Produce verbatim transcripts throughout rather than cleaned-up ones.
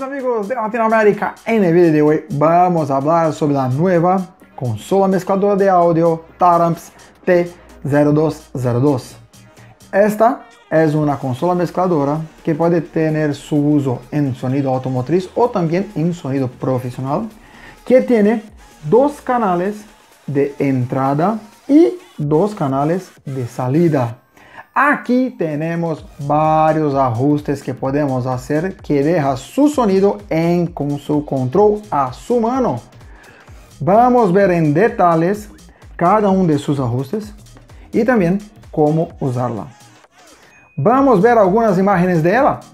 amigos de Latinoamérica, en el video de hoy vamos a hablar sobre la nueva consola mezcladora de audio Taramps T cero dos cero dos. Esta es una consola mezcladora que puede tener su uso en sonido automotriz o también en sonido profesional, que tiene dos canales de entrada y dos canales de salida. Aquí tenemos varios ajustes que podemos hacer que deja su sonido en con su control a su mano. Vamos a ver en detalles cada uno de sus ajustes y también cómo usarla. Vamos a ver algunas imágenes de ella.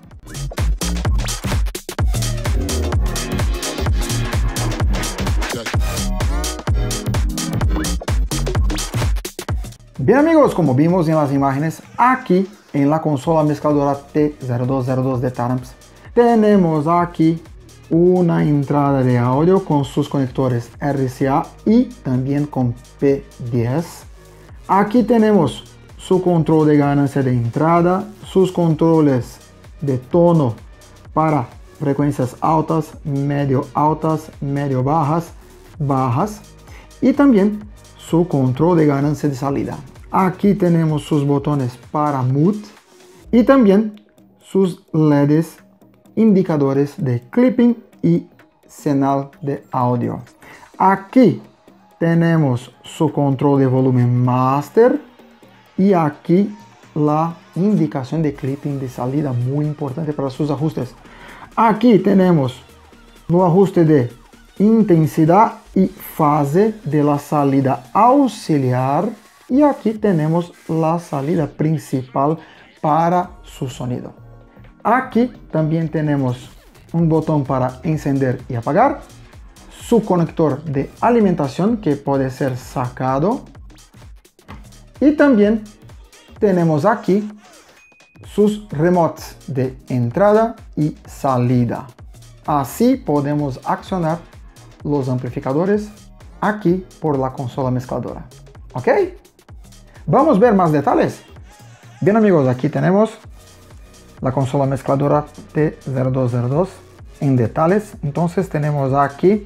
Bien amigos, como vimos en las imágenes, aquí en la consola mezcladora T cero dos cero dos de Taramps tenemos aquí una entrada de audio con sus conectores R C A y también con P diez. Aquí tenemos su control de ganancia de entrada, sus controles de tono para frecuencias altas, medio altas, medio bajas, bajas y también su control de ganancia de salida. Aquí tenemos sus botones para mute y también sus L E Ds indicadores de clipping y señal de audio. Aquí tenemos su control de volumen master y aquí la indicación de clipping de salida, muy importante para sus ajustes. Aquí tenemos los ajustes de intensidad y fase de la salida auxiliar. Y aquí tenemos la salida principal para su sonido. Aquí también tenemos un botón para encender y apagar, su conector de alimentación que puede ser sacado y también tenemos aquí sus remotes de entrada y salida. Así podemos accionar los amplificadores aquí por la consola mezcladora. ¿Ok? Vamos a ver más detalles. Bien amigos, aquí tenemos la consola mezcladora T cero dos cero dos en detalles. Entonces tenemos aquí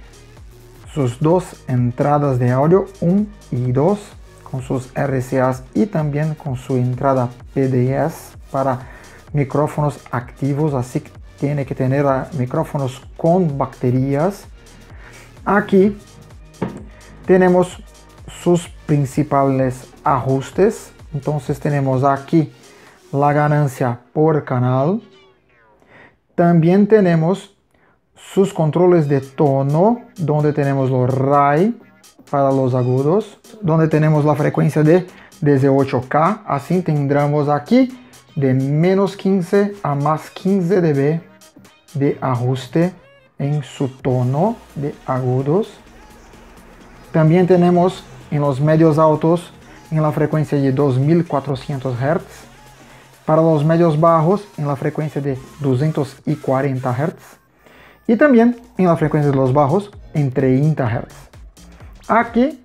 sus dos entradas de audio, uno y dos, con sus R C As y también con su entrada P diez para micrófonos activos, así que tiene que tener micrófonos con baterías. Aquí tenemos sus principales ajustes. Entonces tenemos aquí la ganancia por canal. También tenemos sus controles de tono, donde tenemos los R A I para los agudos, donde tenemos la frecuencia de desde ocho K. Así tendremos aquí de menos quince a más quince decibelios de ajuste en su tono de agudos. También tenemos en los medios altos en la frecuencia de dos mil cuatrocientos hertz, para los medios bajos en la frecuencia de doscientos cuarenta hertz y también en la frecuencia de los bajos en treinta hertz. Aquí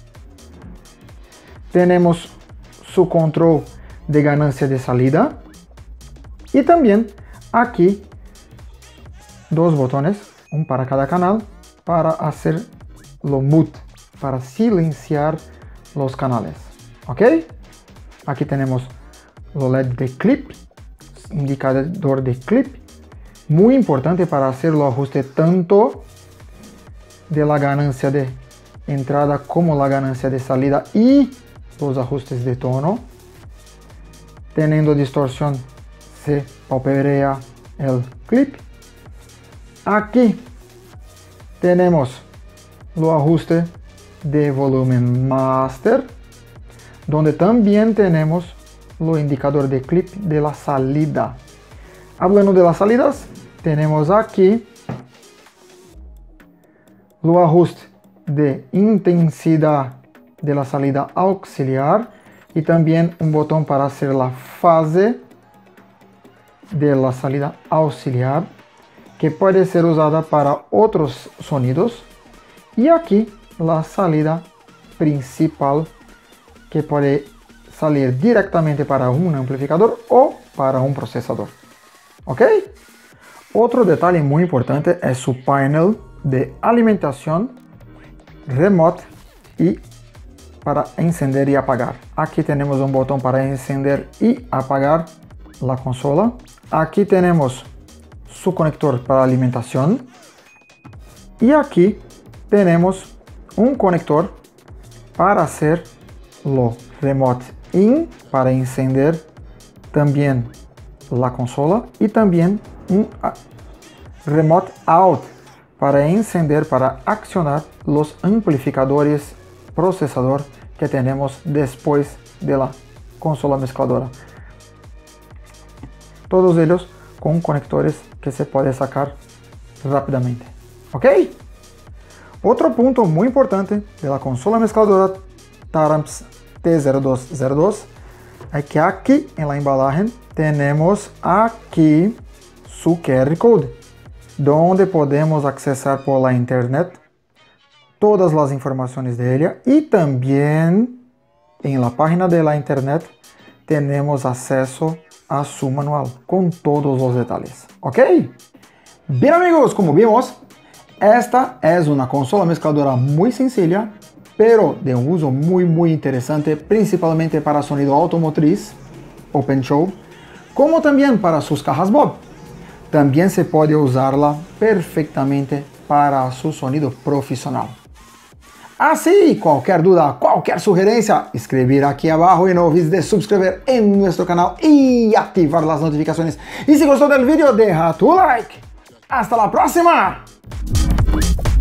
tenemos su control de ganancia de salida y también aquí dos botones, un para cada canal, para hacer lo mute, para silenciar los canales. ¿Ok? Aquí tenemos los L E D de clip, indicador de clip, muy importante para hacer el ajuste tanto de la ganancia de entrada como la ganancia de salida y los ajustes de tono. Teniendo distorsión se palparea el clip. Aquí tenemos los ajustes de volumen master, donde también tenemos los indicadores de clip de la salida. Hablando de las salidas, tenemos aquí los ajustes de intensidad de la salida auxiliar y también un botón para hacer la fase de la salida auxiliar, que puede ser usada para otros sonidos, y aquí la salida principal, que puede salir directamente para un amplificador o para un procesador. ¿Ok? Otro detalle muy importante es su panel de alimentación remote y para encender y apagar. Aquí tenemos un botón para encender y apagar la consola. Aquí tenemos su conector para alimentación. Y aquí tenemos un conector para hacerlo remote in, para encender también la consola. Y también un remote out para encender, para accionar los amplificadores procesador que tenemos después de la consola mezcladora. Todos ellos con conectores que se puede sacar rápidamente. ¿Ok? Otro punto muy importante de la consola mezcladora Taramps T cero dos cero dos es que aquí en la embalaje tenemos aquí su Q R Code, donde podemos accesar por la internet todas las informaciones de ella, y también en la página de la internet tenemos acceso a su manual con todos los detalles. ¿Ok? Bien amigos, como vimos, esta es una consola mezcladora muy sencilla, pero de un uso muy muy interesante, principalmente para sonido automotriz, Open Show, como también para sus cajas Bob. También se puede usarla perfectamente para su sonido profesional. Así, cualquier duda, cualquier sugerencia, escribir aquí abajo y no olvides de suscribir en nuestro canal y activar las notificaciones. Y si gustó del vídeo, deja tu like. ¡Hasta la próxima!